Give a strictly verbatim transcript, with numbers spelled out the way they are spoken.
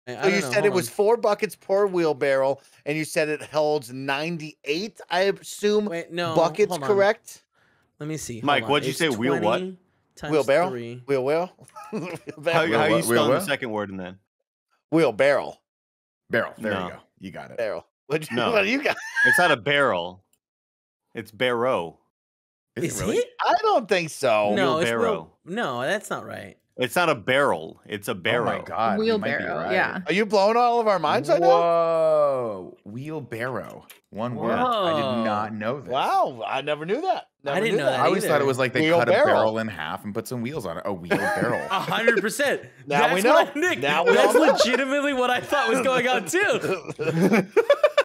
I, I So you know, said it was on. four buckets per wheelbarrow, and you said it holds ninety-eight. I assume. Wait, no, buckets, correct? Let me see. Mike, what'd you it's say? Wheel what? Wheelbarrow. Three. Wheelbarrow. How, wheel, how are you spelling wheel, the second word in that? Wheelbarrow. Barrel. There no. you go. You got it. Barrel. What you, no. what you got? It's not a barrel. It's barrow. Is, Is it really? it? I don't think so. No, it's Wheelbarrow. wheel, no, that's not right. It's not a barrel. It's a barrow. Oh my god. Wheelbarrow. Right. Yeah. Are you blowing all of our minds right now? Whoa. Wheelbarrow. One word. I did Whoa. not know this. Wow, I never knew that. Never I didn't knew know that I always either. thought it was like they cut a Wheelbarrow. barrel in half and put some wheels on it. A wheelbarrow. A hundred percent. Now That's we know. What I, Nick, Now we that's all know. legitimately what I thought was going on too.